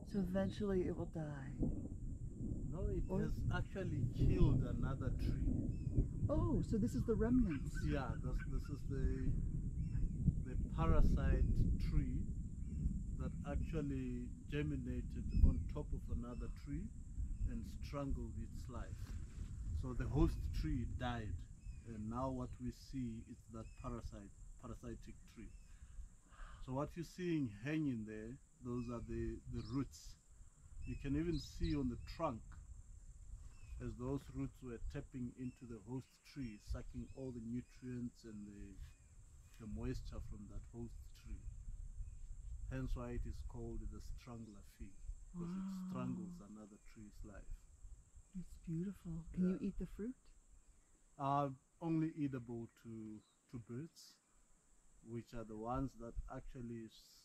So eventually it will die. No, it has actually killed another tree. Oh, so this is the remnants. Yeah, this is the parasite tree that actually germinated on top of another tree and strangled its life. So the host tree died, and now what we see is that parasitic tree. So what you're seeing hanging there, those are the roots. You can even see on the trunk as those roots were tapping into the host tree, sucking all the nutrients and the moisture from that host tree. Hence why it is called the strangler fig, because it strangles another tree's life. It's beautiful. Can you eat the fruit? Only edible to birds, which are the ones that actually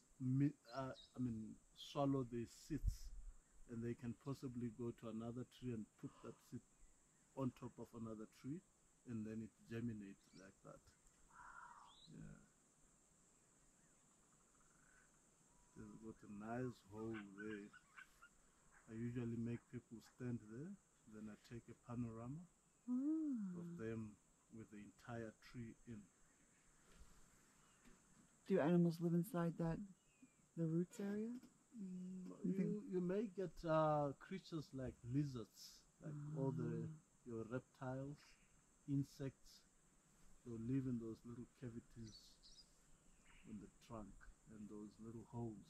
swallow the seeds, and they can possibly go to another tree and put that seed on top of another tree, and then it germinates like that. Yeah. There's got a nice hole there. I usually make people stand there, then I take a panorama of them with the entire tree in. Do animals live inside the roots area? You may get creatures like lizards, like all your reptiles, insects. They'll live in those little cavities in the trunk and those little holes.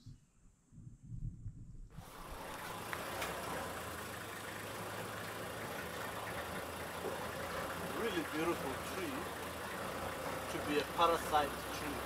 Really beautiful tree to be a parasite tree.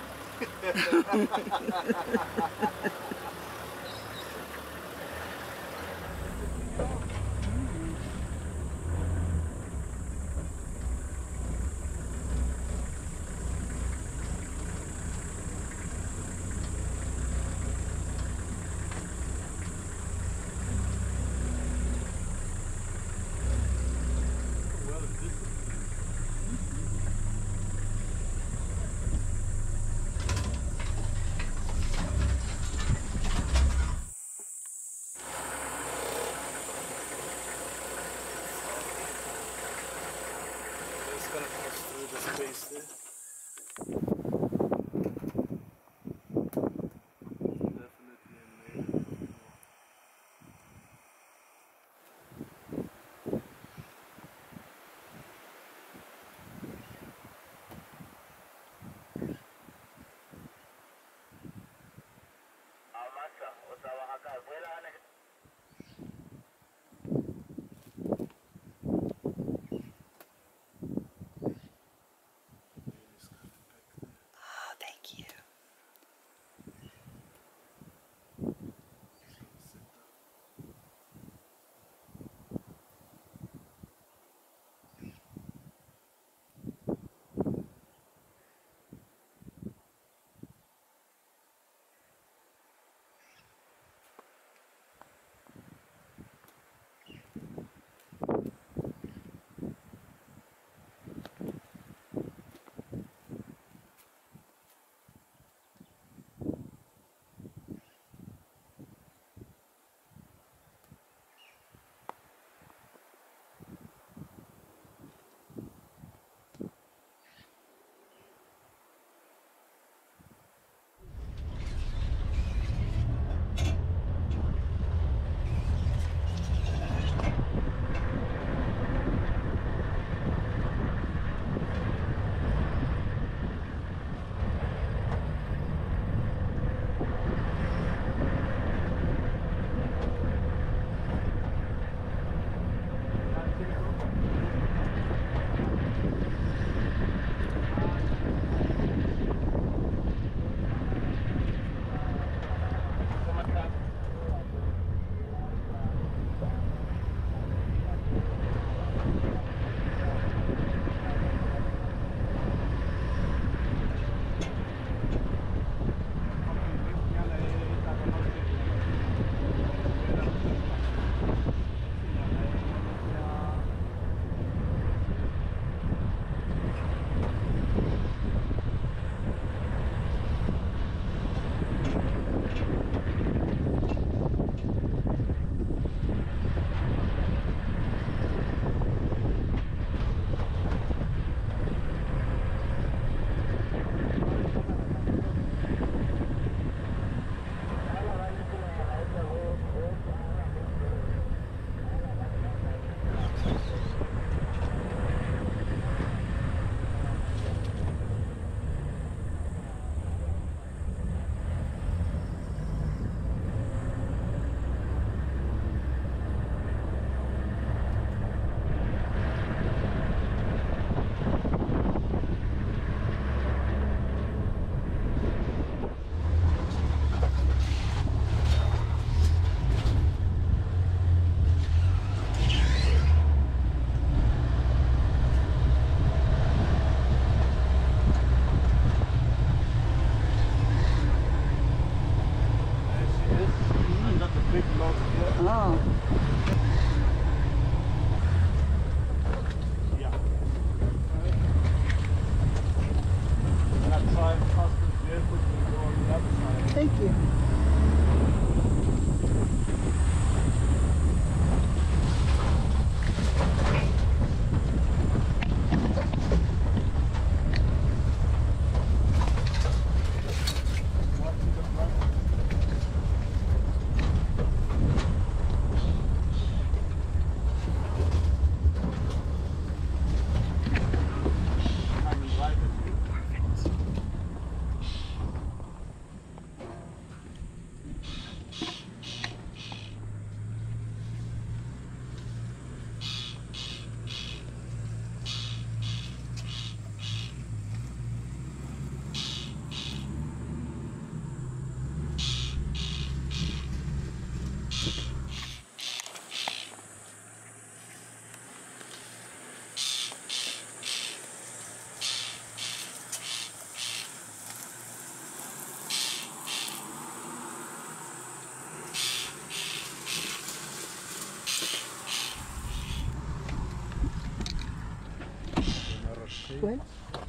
Thank you. What?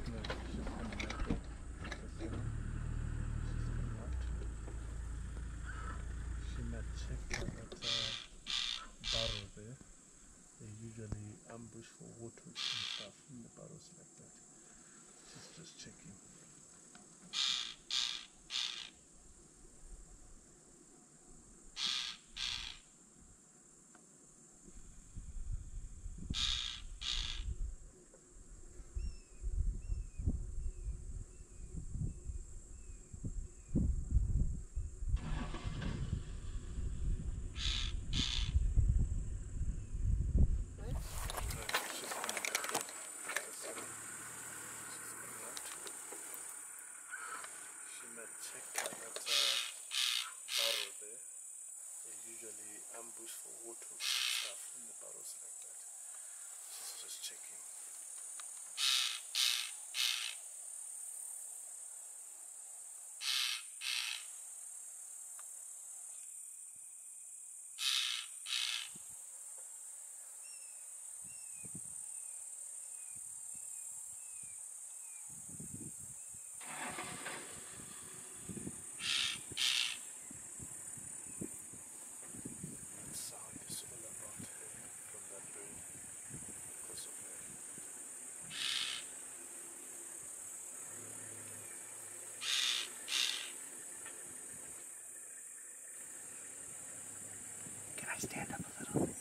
She might check out that barrel there. They usually ambush for water and stuff in the barrels like that. She's just checking. Ambush for water and stuff in the barrels like that. She's just checking. Stand up a little.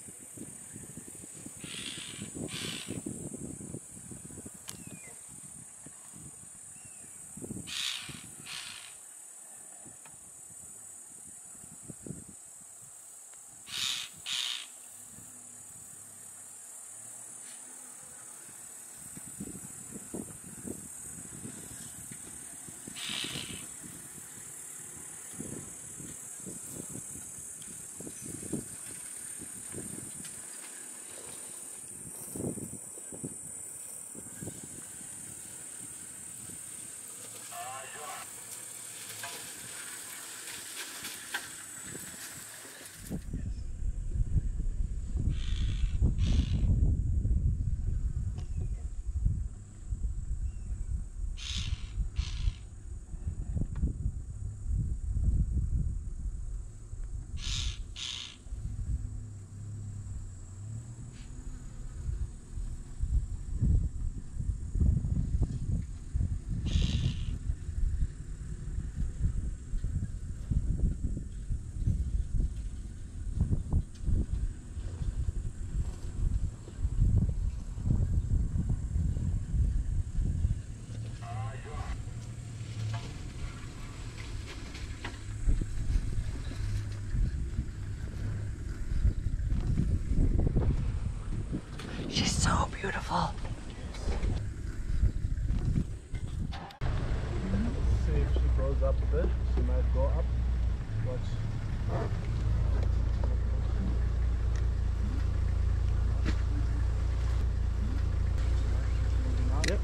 She's so beautiful. See if she goes up a bit. She might go up. Watch. Yep.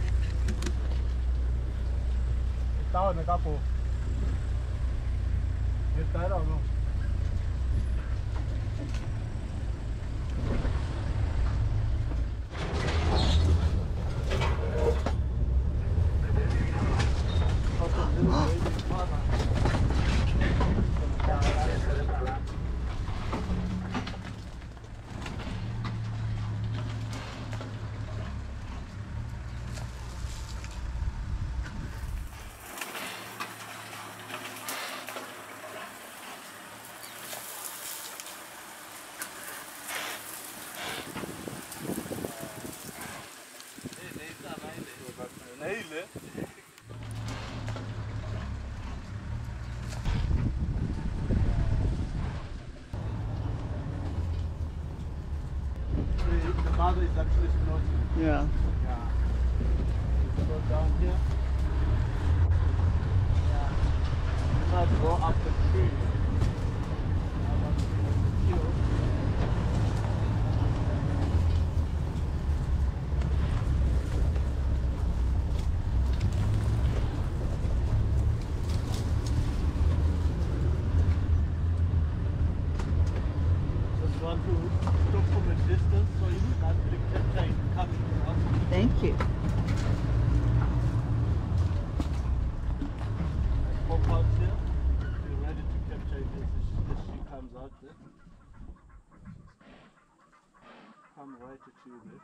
Down a couple. Get that or no? is actually snorting. Yeah. Yeah. Let's go down here. Yeah. You might go up the tree. Just want to look from a distance so you can capture it coming out. Thank you. Pop out here. Be ready to capture it as she comes out there. Come right at you there.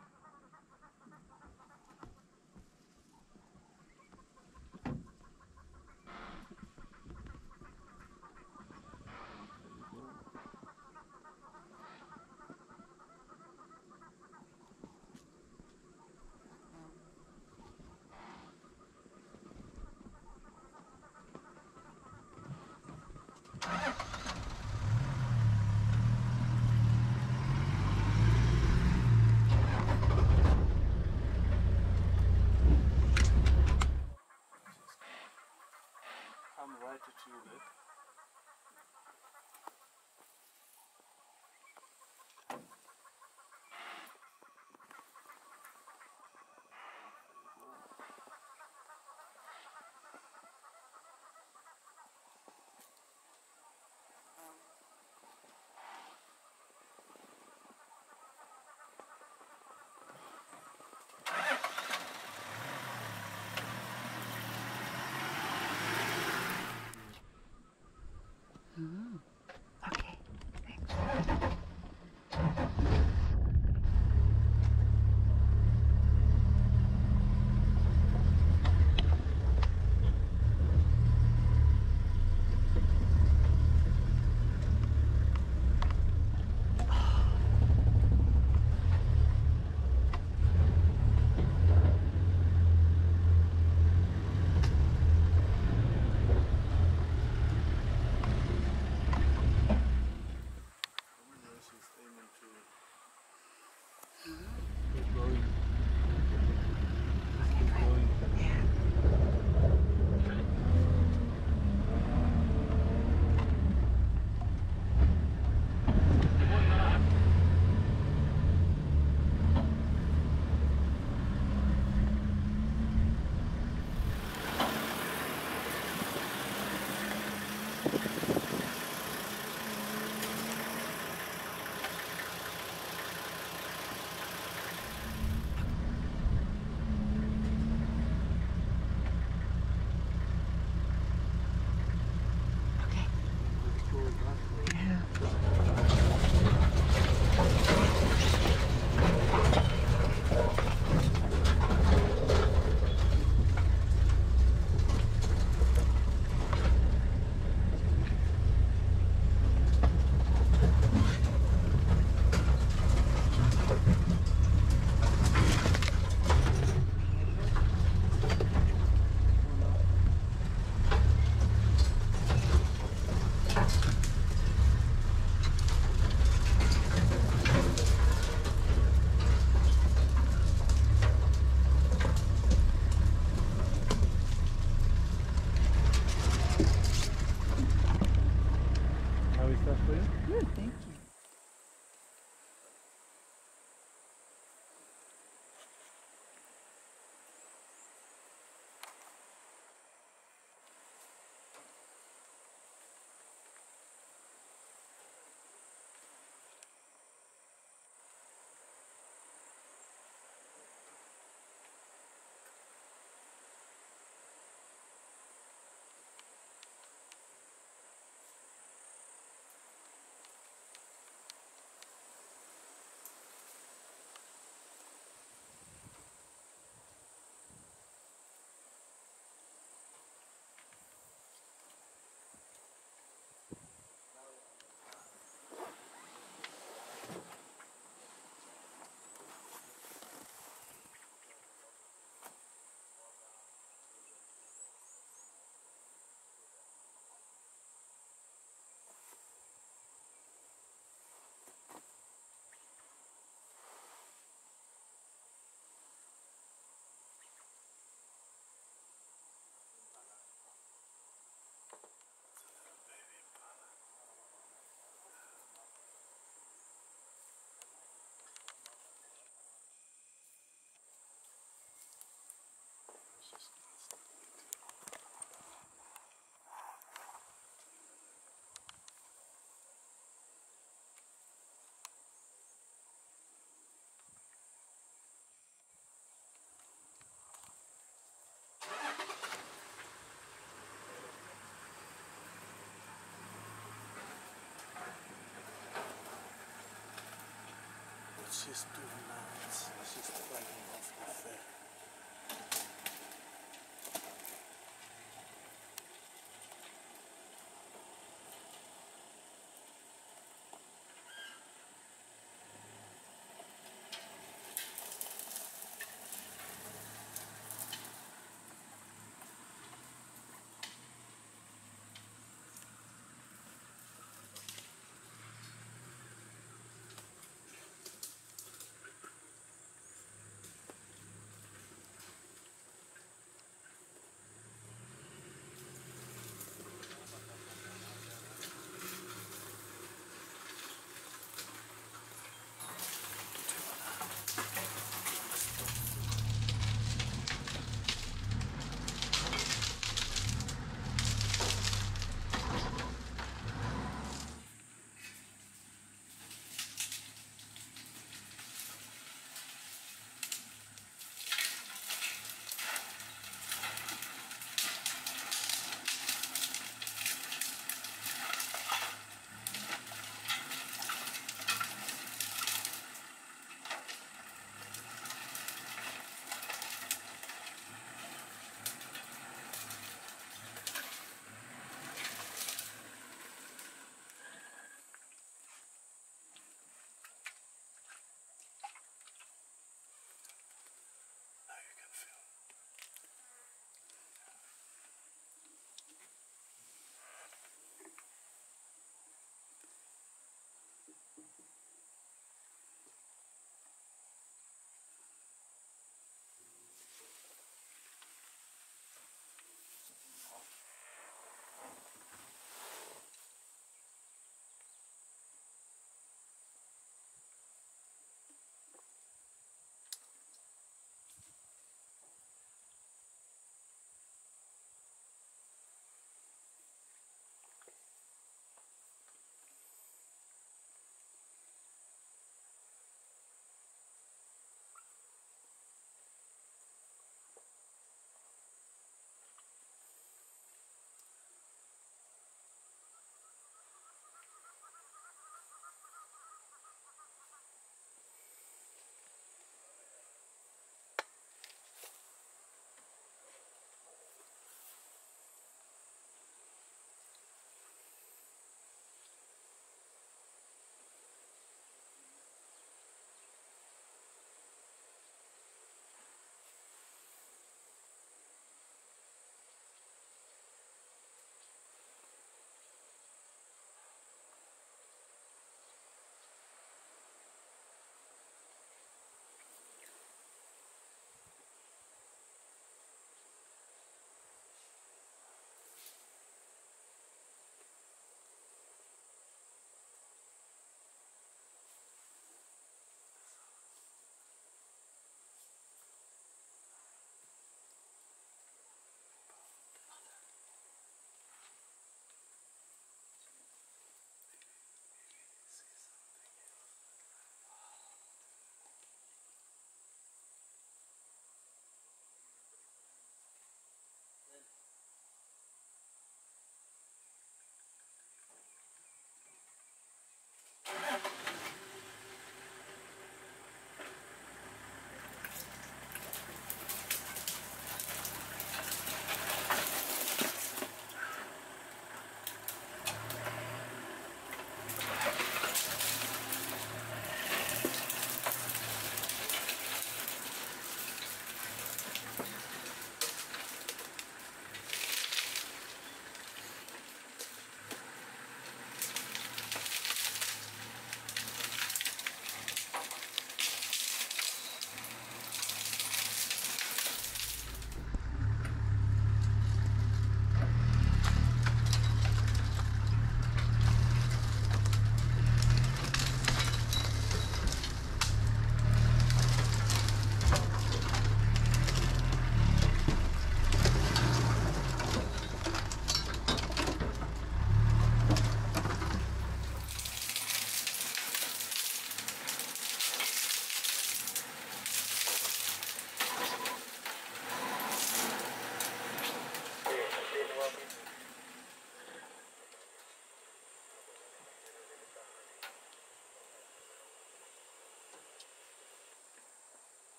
Come right at you there. Okay. She's aiming to keep going. Just keep going. Okay. Let's go that way. Yeah. How is that for you? Good, thank you. She's doing nice. She's flying off the fair.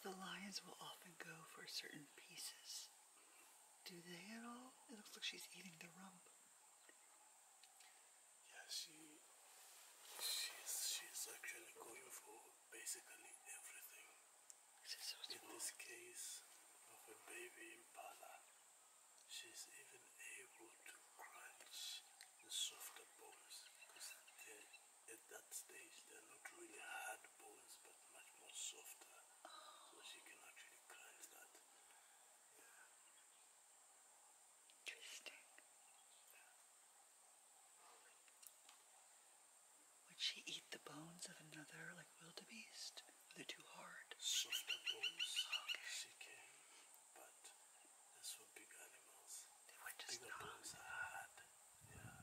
the lions will often go for certain pieces. Do they at all? It looks like she's eating the rump. Yeah, she's actually going for basically everything. In this case of a baby impala, she's even able to crunch the softer bones because at that stage they're not really hard bones but much more softer. So she can actually crunch that. Interesting. Would she eat the bones of another, like wildebeest? Are they too hard? Softer bones, she can, but that's for big animals. They would just Bigger bones are hard. Yeah.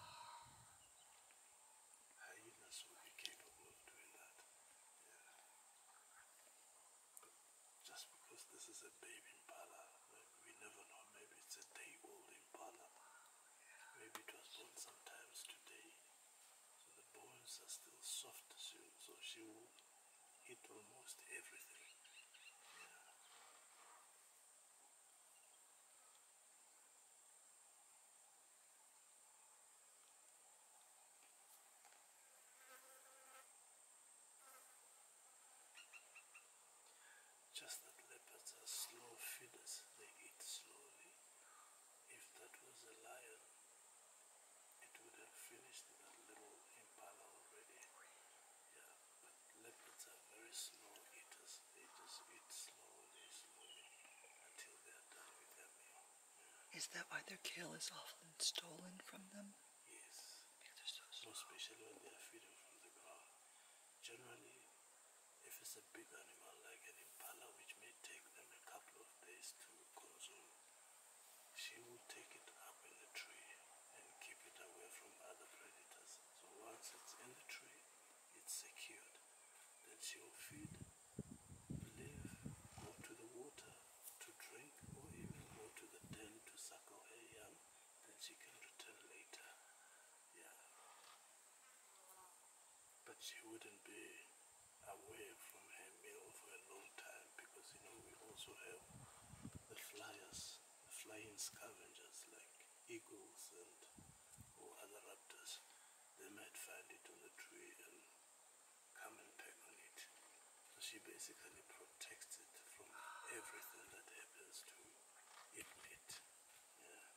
Hyenas would be capable of doing that. Yeah. But just because this is a baby impala, we never know. Maybe it's a day-old impala. Maybe it was born sometimes today. So the bones are still soft, so she will eat almost everything. Just that leopards are slow feeders, they eat slowly. If that was a lion, it would have finished that little impala already. Yeah, but leopards are very slow eaters. They just eat slowly, slowly until they're done with their meal. Is that why their kill is often stolen from them? Yes, Because they're so slow. most especially when they are feeding from the ground. Generally, if it's a big animal like an impala, which may take them a couple of days to consume, she will take it up in the tree and keep it away from other predators. So once it's in the tree, it's secured. Then she will feed, leave, go to the water to drink, or even go to the den to suckle her young. Then she can return later. Yeah. But she wouldn't be away from her meal for a long time because, we also have the flyers, the flying scavengers like eagles or other raptors. They might find it on the tree and come and peck on it. So she basically protects it from everything that happens to eat meat. Yeah.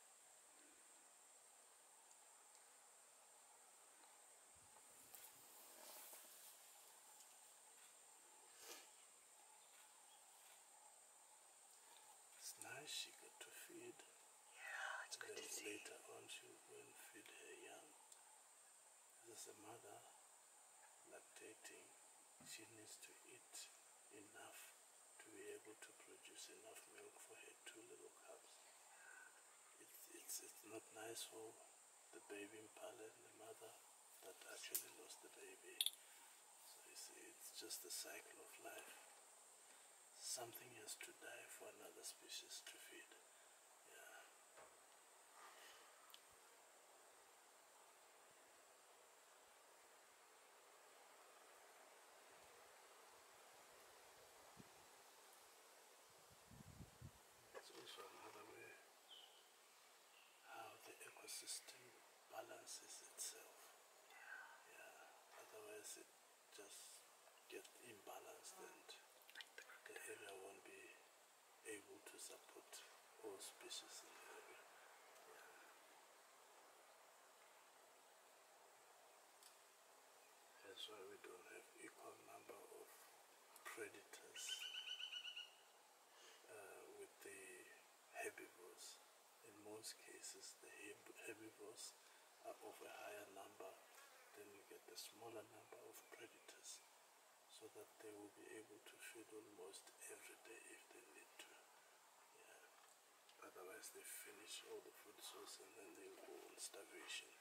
It's nice she got to feed. Yeah, it's good to see. Later on she will go and feed her young. As a mother lactating, she needs to eat enough to be able to produce enough milk for her two little cubs. It's not nice for the baby impala and the mother that actually lost the baby. So you see, it's just the cycle of life. Something has to die for another species to feed. Yeah. It's also another way how the ecosystem balances itself. Yeah. Otherwise it just gets imbalanced and the area won't be able to support all species in the area. Yeah. That's why we don't have equal number of predators with the herbivores. In most cases, the herbivores are of a higher number, then you get the smaller number of predators, so that they will be able to feed almost every day if they need to. Yeah. Otherwise, they finish all the food source and then they will go on starvation.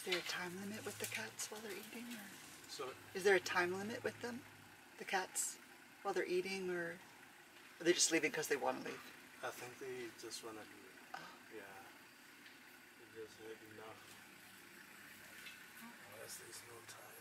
there a time limit with the cats while they're eating? Or So is there a time limit with them, the cats, while they're eating, or are they just leaving because they want to leave? I think they just want to leave. Oh. Yeah. They just had enough. Unless there's no time.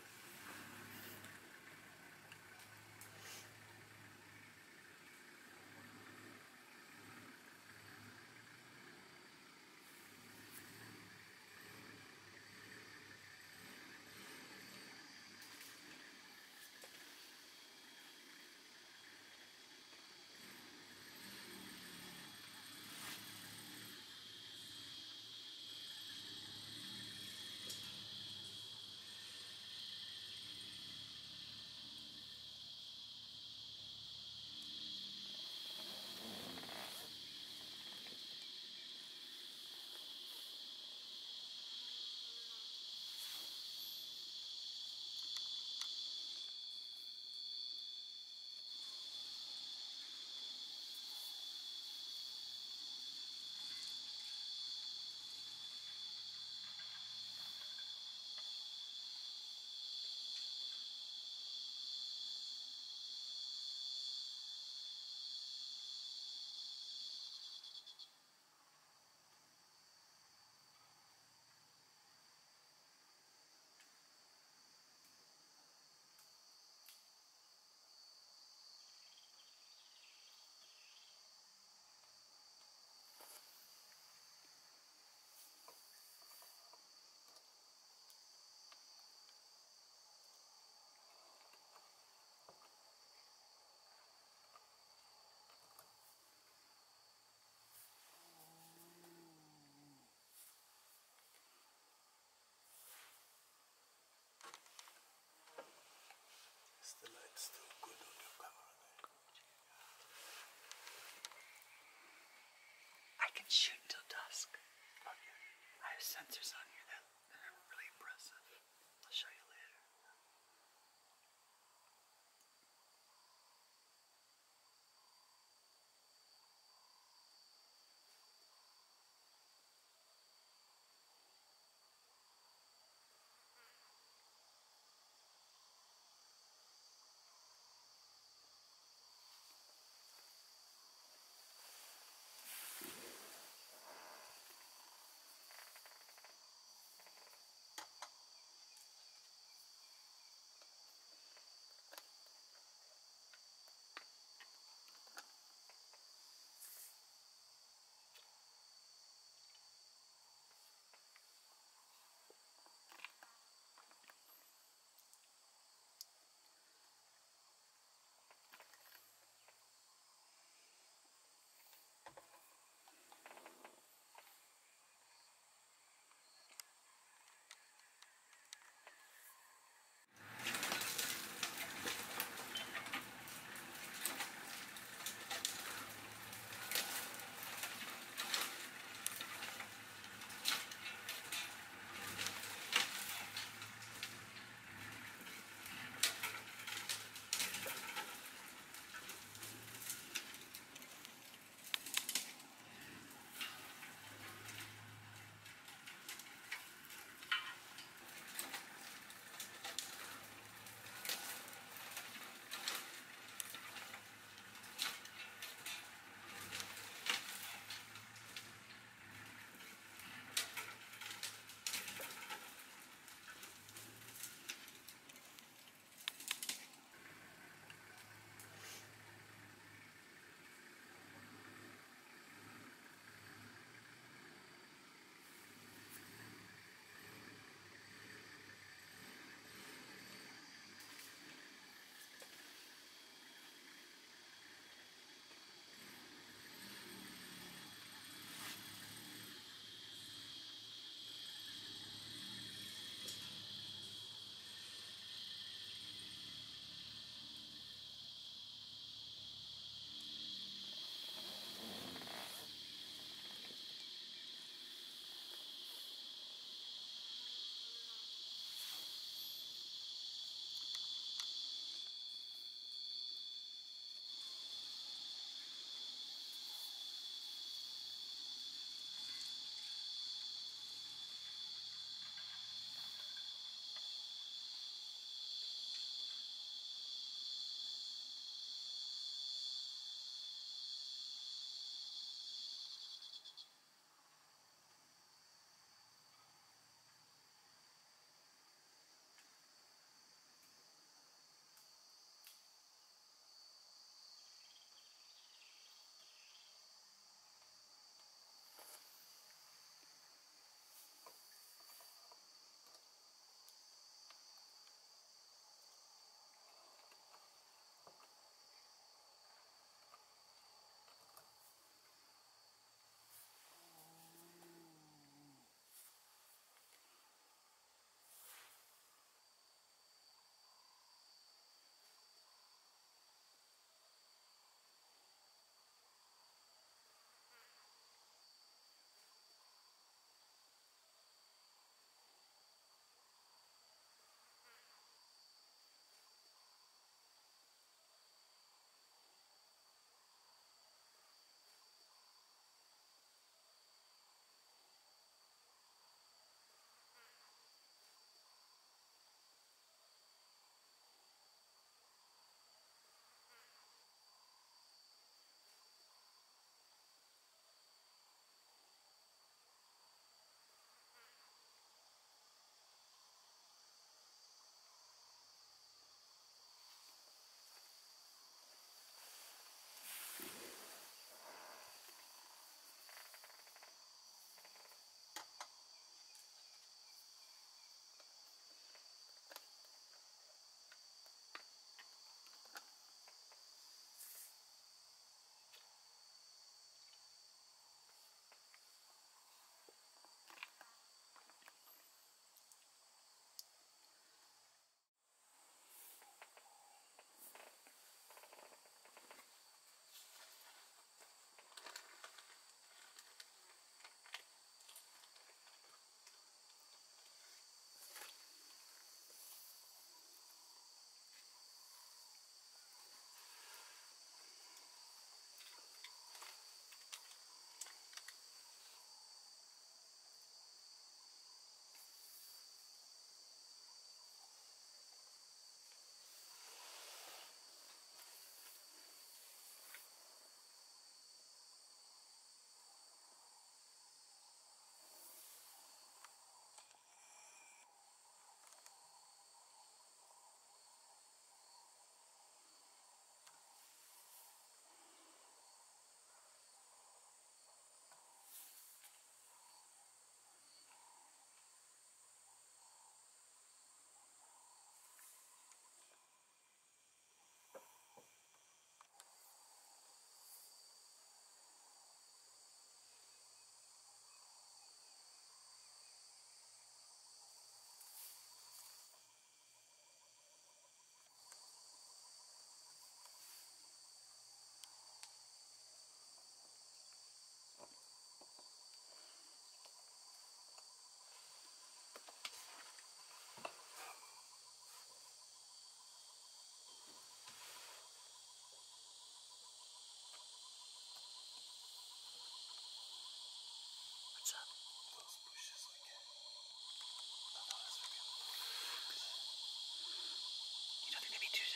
Is the light still good on your camera there? I can shoot until dusk. Okay. I have sensors on here that are really impressive. I'll show you later.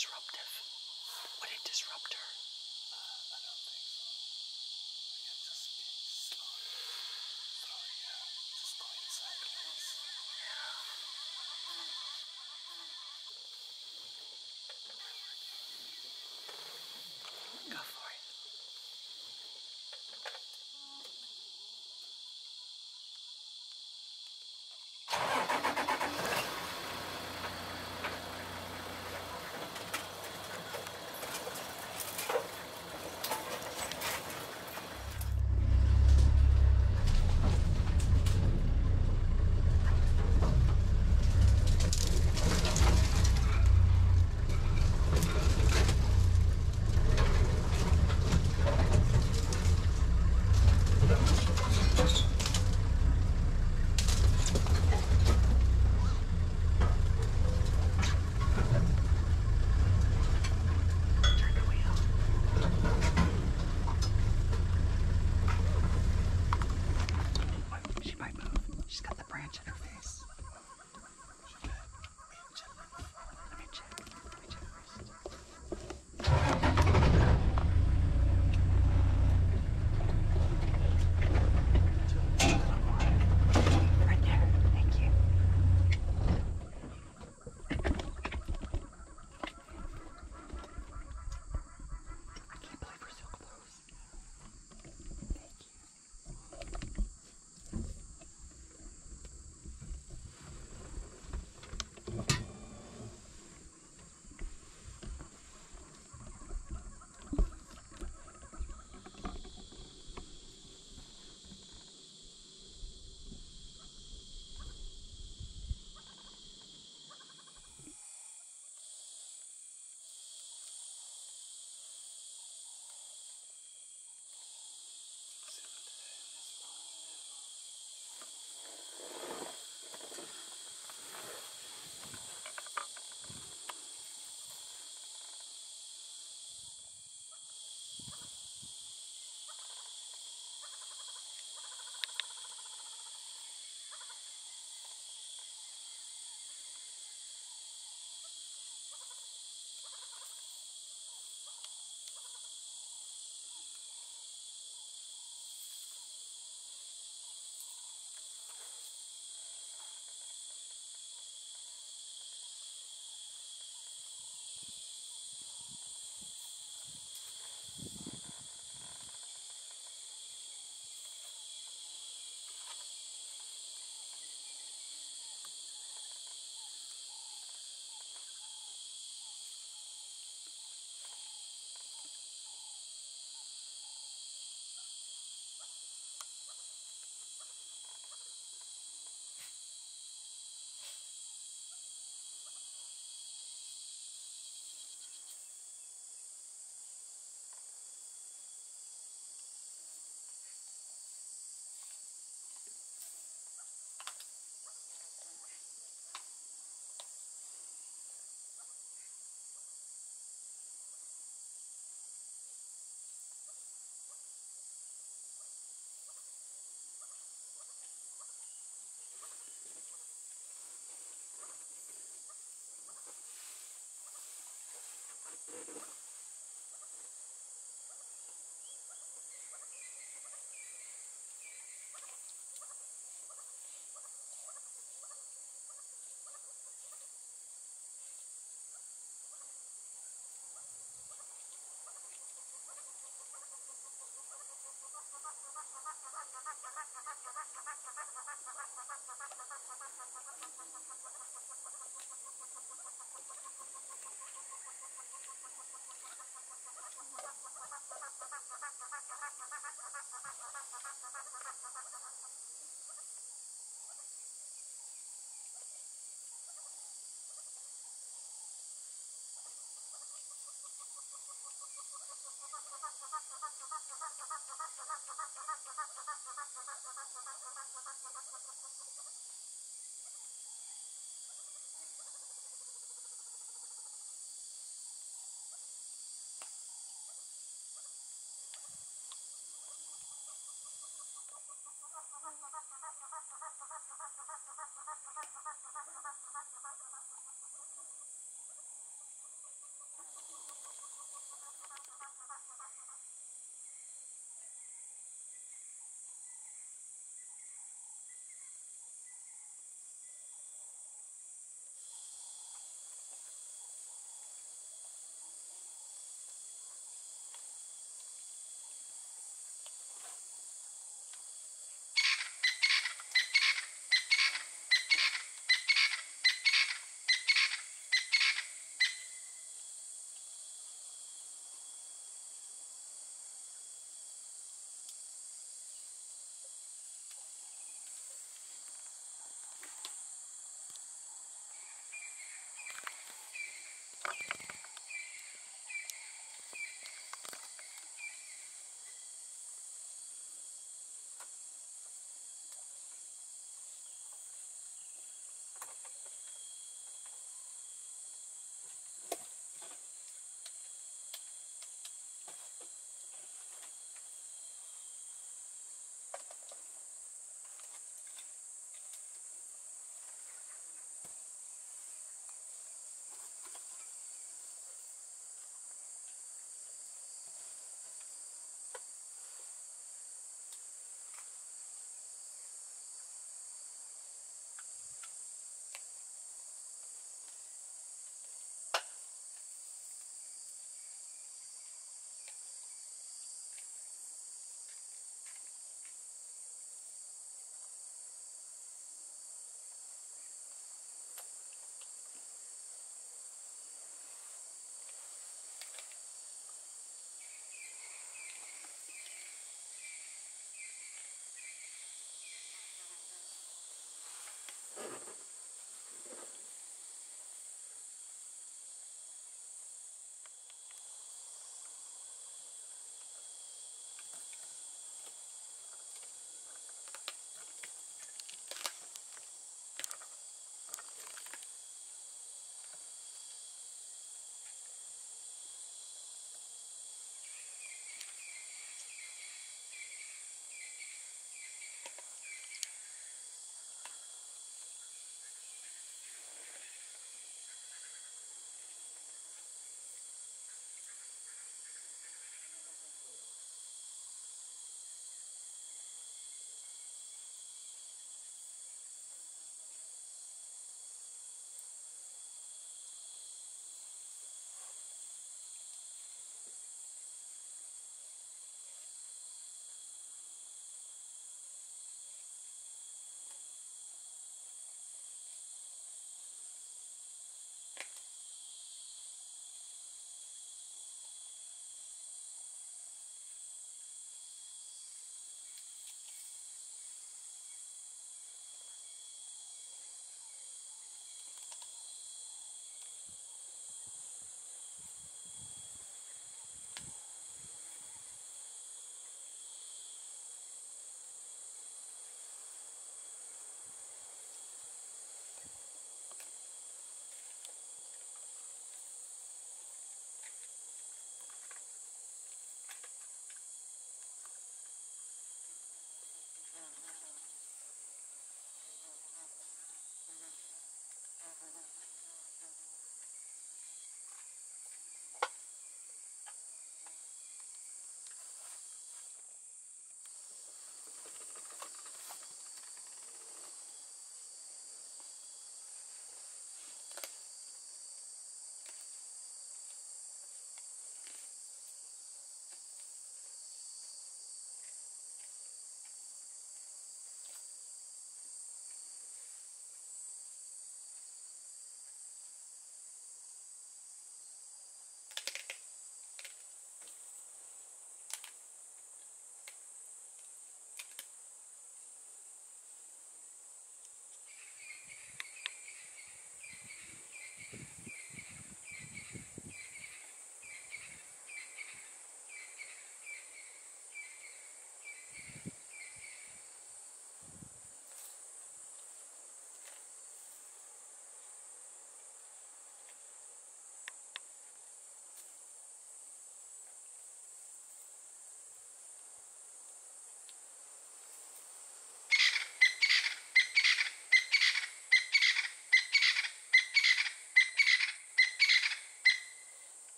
disruptive? Would it disrupt her?